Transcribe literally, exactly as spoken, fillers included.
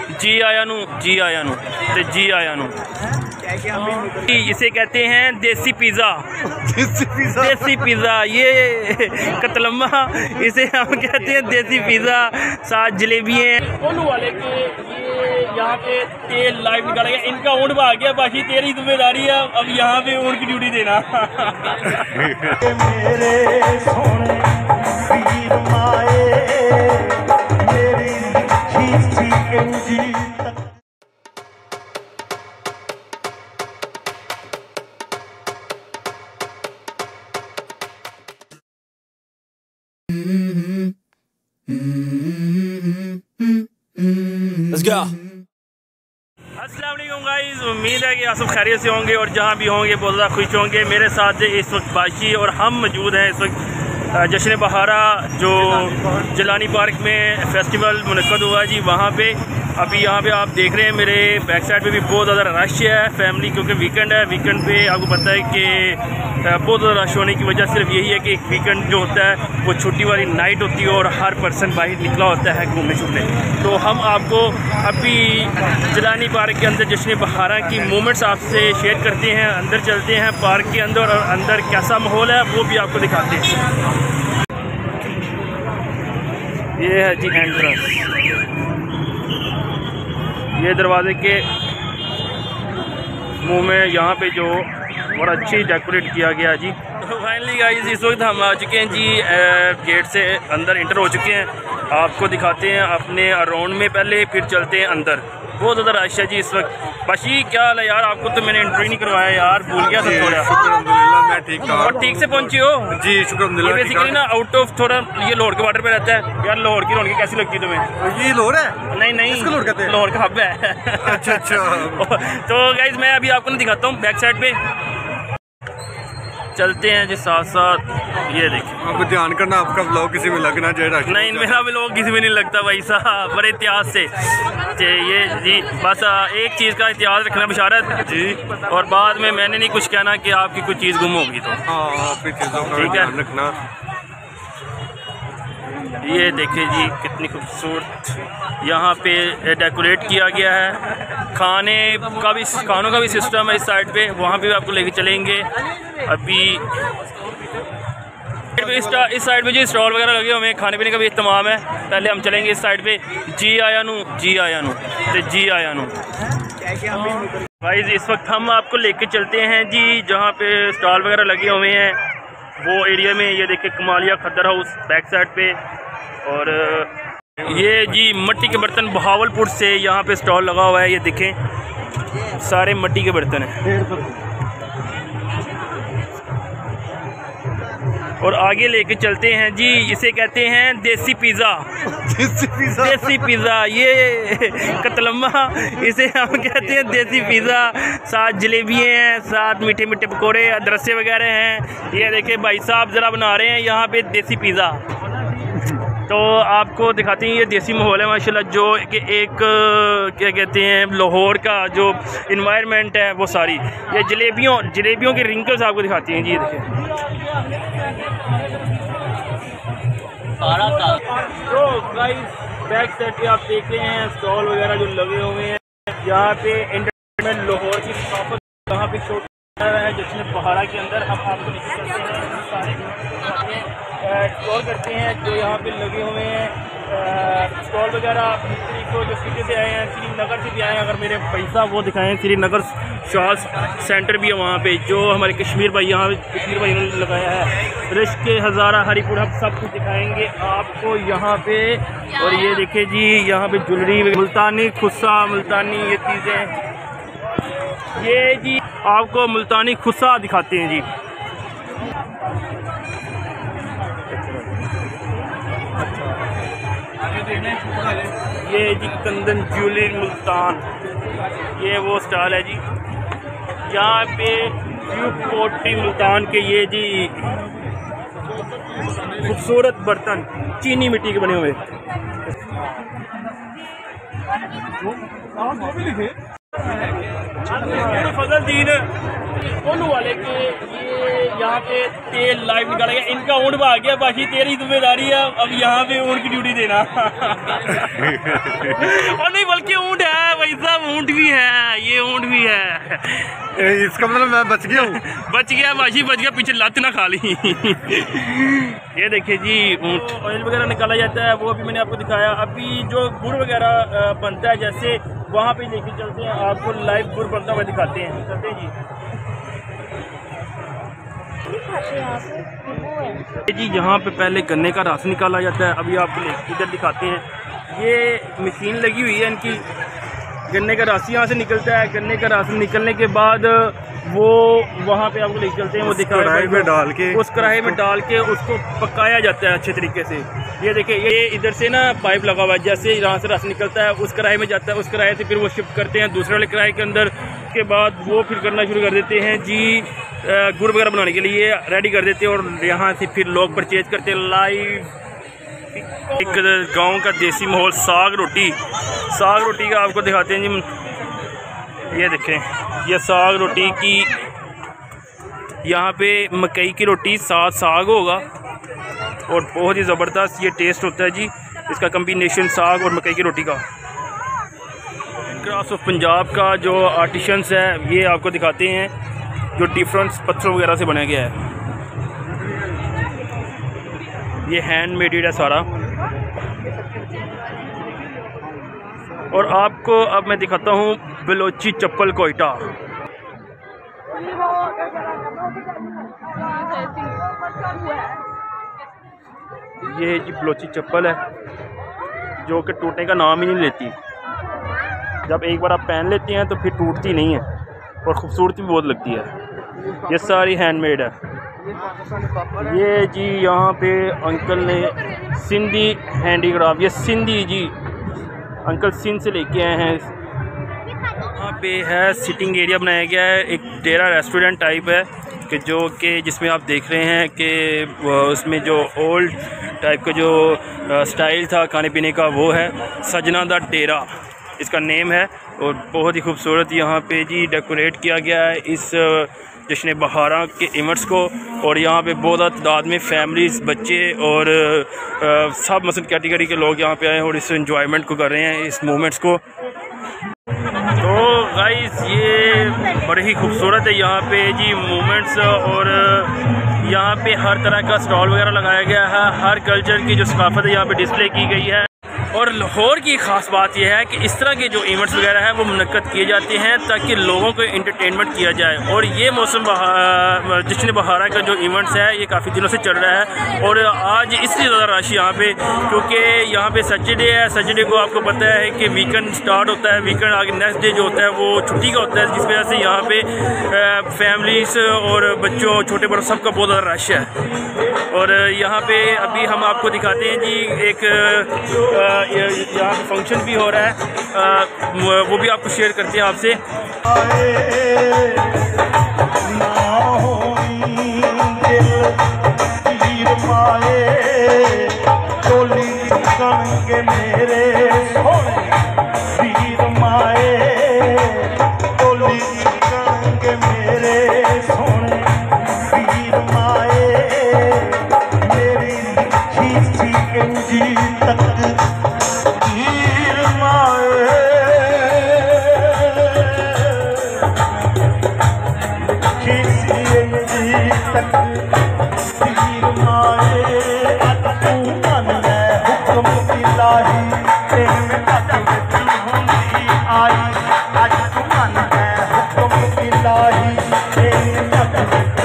जी आया नू जी आया नू ते जी आया नू। इसे कहते हैं देसी पिज़्ज़ा। देसी पिज़्ज़ा देसी पिज़्ज़ा ये कतलम्मा, इसे हम कहते हैं देसी पिज़्ज़ा। साथ जलेबी है वाले के। ये यहाँ पे तेल लाइव निकाला गया, इनका ऊँट भाग गया। बाकी तेरी जिम्मेदारी है अब यहाँ पे ऊँट की ड्यूटी देना। मेरे सोने पीर माए मेरी Let's go. अस्सलाम वालेकुम गाइस, उम्मीद है कि आप सब खैरियत से होंगे और जहाँ भी होंगे बहुत ज़्यादा खुश होंगे। मेरे साथ इस वक्त बाशी और हम मौजूद हैं इस वक्त जश्न बहारा जो जिलानी पार्क में फेस्टिवल मुनक्कद हुआ जी, वहाँ पे। अभी यहाँ पे आप देख रहे हैं मेरे बैक साइड पे भी बहुत ज़्यादा रश है फैमिली, क्योंकि वीकेंड है। वीकेंड पे आपको पता है कि बहुत ज़्यादा रश होने की वजह सिर्फ यही है कि एक वीकेंड जो होता है वो छुट्टी वाली नाइट होती है और हर पर्सन बाहर निकला होता है घूमने शूमने। तो हम आपको अभी जिलानी पार्क के अंदर जश्न बहारा की मोमेंट्स आपसे शेयर करते हैं। अंदर चलते हैं पार्क के अंदर और अंदर कैसा माहौल है वो भी आपको दिखाते हैं। ये है जी एंट्रेंस, ये दरवाजे के मुंह में यहाँ पे जो और अच्छी डेकोरेट किया गया जी। तो फाइनली गाइस इस वक्त हम आ चुके हैं जी, गेट से अंदर इंटर हो चुके हैं। आपको दिखाते हैं अपने अराउंड में पहले, फिर चलते हैं अंदर। बहुत ज़्यादा रश है जी इस वक्त। बाशी क्या हाल है यार, आपको तो मैंने एंट्री नहीं करवाया यार, भूल गया था थोड़ा। अल्हम्दुलिल्लाह मैं ठीक हूं। और ठीक से पहुंची हो जी? शुक्र अल्हम्दुलिल्लाह। बेसिकली ना आउट ऑफ थोड़ा ये लाहौर के बॉर्डर पे रहता है यार। लाहौर की रौनक कैसी लगती है तुम्हें? ये लाहौर है? नहीं नहीं, लाहौर कहते हैं, लाहौर का हब है। अच्छा अच्छा। तो गाइज मैं अभी आपको नहीं दिखाता हूँ, बैक साइड पे चलते हैं जी साथ साथ। ये देखिए, आप ध्यान करना आपका ब्लॉग किसी में लगना चाहिए। नहीं मेरा ब्लॉग किसी में नहीं लगता भाई साहब, बड़े इतिहास से। ये जी बस एक चीज़ का इतिहास रखना बिशारत जी, और बाद में मैंने नहीं कुछ कहना कि आपकी कोई चीज़ गुम होगी तो ठीक है रखना। ये देखिए जी कितनी खूबसूरत यहाँ पे डेकोरेट किया गया है। खाने का भी खानों का भी सिस्टम है इस साइड पे, वहाँ पे भी आपको लेके चलेंगे। अभी इस साइड पे जी स्टॉल वगैरह लगे हुए हैं, खाने पीने का भी इत्तमाम है। पहले हम चलेंगे इस साइड पे। जी आया नू जी आया नू ते जी आया नू। भाई इस वक्त हम आपको लेके चलते हैं जी जहाँ पे स्टॉल वगैरह लगे हुए हैं वो एरिया में। ये देखिए Kamalia Khaddar house back side पे। और ये जी मिट्टी के बर्तन बहावलपुर से यहाँ पे स्टॉल लगा हुआ है। ये देखें सारे मिट्टी के बर्तन हैं। और आगे लेके चलते हैं जी, इसे कहते हैं देसी पिज़्ज़ा। देसी पिज़्ज़ा देसी पिज़्ज़ा ये कतलम्मा, इसे हम कहते हैं देसी पिज़्ज़ा। साथ जलेबी हैं, साथ मीठे मीठे पकोड़े, अदरसे वगैरह हैं। ये देखिए भाई साहब ज़रा बना रहे हैं यहाँ पे देसी पिज़्ज़ा। तो आपको दिखाते हैं ये देसी माहौल है माशाल्लाह, जो कि एक क्या कहते हैं लाहौर का जो इन्वायरमेंट है वो सारी। ये जलेबियों जलेबियों के रिंकल्स आपको दिखाती हैं जी। ये देखिए तो गाइस बैक साइड पे आप देख रहे हैं स्टॉल वगैरह जो लगे हुए हैं। यहाँ पे एंटरटेनमेंट लाहौर की सकाफत यहाँ पे शो है जश्न बहारा के अंदर। हम आपको लेके चलते हैं सारे एक्सप्लोर करते हैं जो यहाँ पे लगे हुए हैं स्टॉल वगैरह। तो जो सिटी से आए हैं, श्रीनगर से भी आए हैं, अगर मेरे पैसा वो दिखाएं, श्रीनगर शॉल सेंटर भी है वहाँ पे, जो हमारे कश्मीर भाई यहाँ कश्मीर भाई ने लगाया है। रिश्क हज़ारा हरीपुर हम सब कुछ दिखाएंगे आपको यहाँ पे। और ये देखिए जी यहाँ पे ज्वेलरी, मुल्तानी खुस्सा, मुल्तानी ये चीज़ें, ये जी आपको मुल्तानी खुस्सा दिखाते हैं जी। ये जी कंदन ज्वेलरी मुल्तान, ये वो स्टॉल है जी। यहाँ पे व्यू पोट्री मुल्तान के ये जी खूबसूरत बर्तन चीनी मिट्टी के बने हुए। फजल दीन वाले के ये यहाँ पे तेल लाइव निकाला गया, इनका ऊँट भाग गया। बाकी तेरी जिम्मेदारी है अब यहाँ पे ऊँट की ड्यूटी देना। और नहीं बल्कि ऊँट है इसका मतलब मैं बच गया हूँ। बच गया, माशी बच गया, पीछे लात ना खा ली। ये देखिए जी, ऑयल वगैरह निकाला जाता है, वो अभी मैंने आपको दिखाया। अभी जो गुड़ वगैरह बनता है, जैसे वहाँ पे लेके चलते हैं, आपको लाइव गुड़ बनता हुआ दिखाते हैं। चलते हैं जी जी यहाँ पे पहले गन्ने का रस निकाला जाता है, अभी आपको इधर दिखाते हैं। ये मशीन लगी हुई है इनकी, गन्ने का रस यहाँ से निकलता है। गन्ने का रस निकलने के बाद वो वहाँ पे आपको लेके चलते हैं, वो दिखा कढ़ाई में डाल के, उस कढ़ाई में डाल के उसको पकाया जाता है अच्छे तरीके से। ये देखिए, ये इधर से ना पाइप लगा हुआ है, जैसे यहाँ से रस निकलता है उस कढ़ाई में जाता है, उस कढ़ाई से फिर वो शिफ्ट करते हैं दूसरे वाले कढ़ाई के अंदर। के बाद वो फिर करना शुरू कर देते हैं जी, गुड़ वगैरह बनाने के लिए रेडी कर देते हैं, और यहाँ से फिर लोग परचेज करते हैं लाइव। एक गांव का देसी माहौल, साग रोटी, साग रोटी का आपको दिखाते हैं जी। ये देखें, ये साग रोटी की, यहाँ पे मकई की रोटी साथ साग होगा और बहुत ही ज़बरदस्त ये टेस्ट होता है जी इसका कम्बिनेशन, साग और मकई की रोटी का। क्राफ्ट ऑफ पंजाब का जो आर्टिशंस है, ये आपको दिखाते हैं, जो डिफरेंट पत्थरों वगैरह से बनाया गया है। ये हैंड मेडेड है सारा। और आपको अब मैं दिखाता हूँ बलोची चप्पल कोयटा। ये जी बलोची चप्पल है जो कि टूटने का नाम ही नहीं लेती। जब एक बार आप पहन लेते हैं तो फिर टूटती नहीं है और ख़ूबसूरती भी बहुत लगती है। ये सारी हैंडमेड है। ये जी यहाँ पे अंकल ने सिंधी हैंडीक्राफ्ट, ये सिंधी जी अंकल सिंध से लेके आए हैं। यहाँ पे है सिटिंग एरिया बनाया गया है, एक डेरा रेस्टोरेंट टाइप है कि जो कि जिसमें आप देख रहे हैं कि उसमें जो ओल्ड टाइप का जो स्टाइल था खाने पीने का, वो है सजना दा डेरा इसका नेम है। और बहुत ही खूबसूरत यहाँ पे जी डेकोरेट किया गया है इस जश्न बहारा के इवेंट्स को। और यहाँ पे बहुत तादाद में फैमिलीज़, बच्चे और आ, सब मसलन कैटेगरी के लोग यहाँ पे आए हैं और इस एंजॉयमेंट को कर रहे हैं, इस मोमेंट्स को। तो गाइस ये बड़े ही खूबसूरत है यहाँ पे जी मोमेंट्स। और यहाँ पे हर तरह का स्टॉल वगैरह लगाया गया है, हर कल्चर की जो सकाफत है यहाँ पे डिस्प्ले की गई है। और लाहौर की ख़ास बात यह है कि इस तरह के जो इवेंट्स वगैरह हैं वो मुनक्कद किए जाते हैं ताकि लोगों को इंटरटेनमेंट किया जाए। और ये मौसम जश्न बहारा का जो इवेंट्स है ये काफ़ी दिनों से चल रहा है। और आज इसलिए ज़्यादा रश यहाँ पे क्योंकि यहाँ पे सैटरडे है। सैटरडे को आपको पता है कि वीकेंड स्टार्ट होता है, वीकेंड आगे नेक्स्ट डे जो होता है वो छुट्टी का होता है, जिस वजह से यहाँ पे फैमिलीज़ और बच्चों, छोटे बड़ों, सबका बहुत ज़्यादा रश है। और यहाँ पे अभी हम आपको दिखाते हैं जी एक यहाँ पे फंक्शन भी हो रहा है, आ, वो भी आपको शेयर करते हैं आपसे। आई आज तुम मन है हुक्म इलाही,